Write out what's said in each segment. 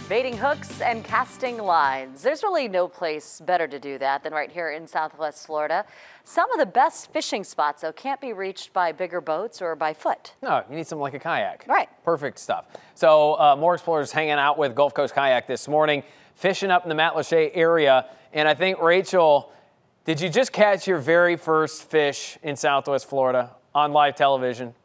Baiting hooks and casting lines. There's really no place better to do that than right here in Southwest Florida. Some of the best fishing spots, though, can't be reached by bigger boats or by foot. No, you need something like a kayak. Right. Perfect stuff. So more explorers hanging out with Gulf Coast Kayak this morning, fishing up in the Matlacha area. And I think, Rachel, did you just catch your very first fish in Southwest Florida on live television?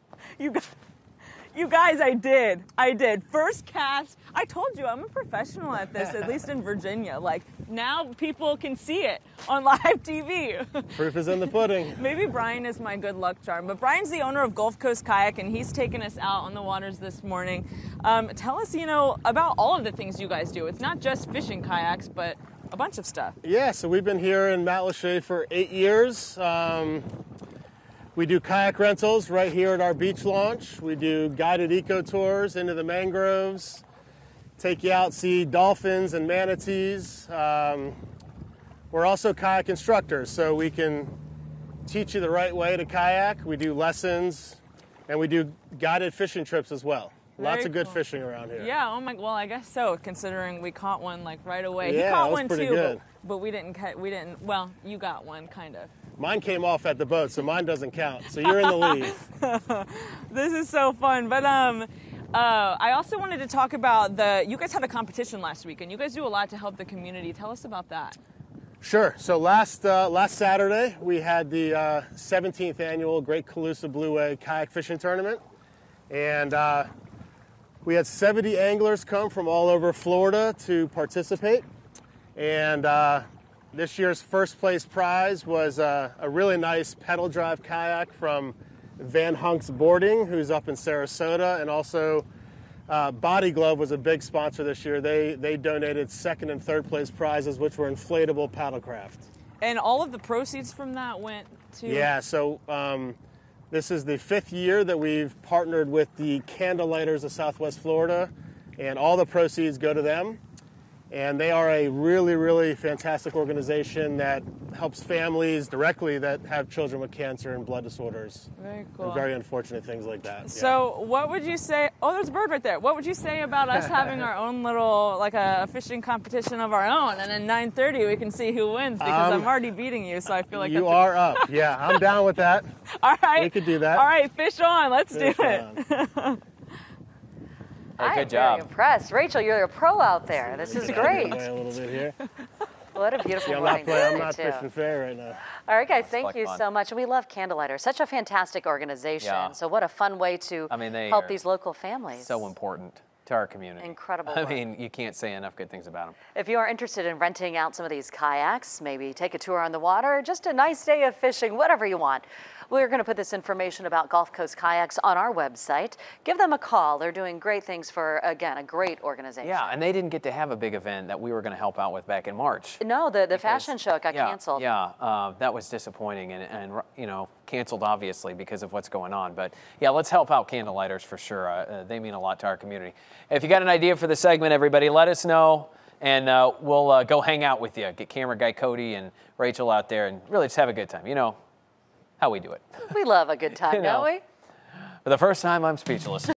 You guys, I did. First cast. I told you I'm a professional at this, at least in Virginia. Like, now people can see it on live TV. Proof is in the pudding. Maybe Brian is my good luck charm, but Brian's the owner of Gulf Coast Kayak, and he's taken us out on the waters this morning. Tell us, about all of the things you guys do. It's not just fishing kayaks, but a bunch of stuff. Yeah, so we've been here in Matlacha for 8 years. We do kayak rentals right here at our beach launch. We do guided eco tours into the mangroves, take you out, see dolphins and manatees. We're also kayak instructors, so we can teach you the right way to kayak. We do lessons, and we do guided fishing trips as well. Lots of good fishing around here. Yeah, well, I guess so, considering we caught one like right away. Yeah, he caught that was one pretty too, good. but we didn't, well, you got one, kind of. Mine came off at the boat, so mine doesn't count. So you're in the lead. This is so fun. But I also wanted to talk about you guys had a competition last week, and you guys do a lot to help the community. Tell us about that. Sure. So last Saturday, we had the 17th annual Great Calusa Blueway Kayak Fishing Tournament. And we had 70 anglers come from all over Florida to participate. And this year's first place prize was a really nice pedal drive kayak from Van Hunks Boarding, who's up in Sarasota, and also Body Glove was a big sponsor this year. They donated second and third place prizes, which were inflatable paddlecraft. And all of the proceeds from that went to? Yeah, so this is the 5th year that we've partnered with the Candlelighters of Southwest Florida, and all the proceeds go to them. And they are a really, really fantastic organization that helps families directly that have children with cancer and blood disorders. Very cool. And very unfortunate things like that. So what would you say, oh, there's a bird right there. What would you say about us having our own little, like a fishing competition of our own, and then 9:30 we can see who wins, because I'm already beating you, so I feel like you are up. Yeah, I'm down with that. All right. We could do that. All right, fish on. Let's do it. Hey, good job. I'm very impressed. Rachel, you're a pro out there. This is great. A little bit here. What a beautiful I'm morning. I'm not fishing fair right now. All right, guys, thank like you fun. so much. We love Candlelighters. Such a fantastic organization. Yeah. So what a fun way to help these local families. So important to our community. Incredible I work. mean, you can't say enough good things about them. If you are interested in renting out some of these kayaks, maybe take a tour on the water, just a nice day of fishing, whatever you want. We're going to put this information about Gulf Coast Kayaks on our website. Give them a call. They're doing great things for, again, a great organization. Yeah, and they didn't get to have a big event that we were going to help out with back in March. No, the fashion show got canceled. Yeah, that was disappointing and canceled obviously because of what's going on. But yeah, let's help out Candlelighters for sure. They mean a lot to our community. If you got an idea for the segment, everybody, let us know. And we'll go hang out with you. Get camera guy Cody and Rachel out there and really just have a good time. You know how we do it. We love a good time, don't we? For the first time, I'm speechless.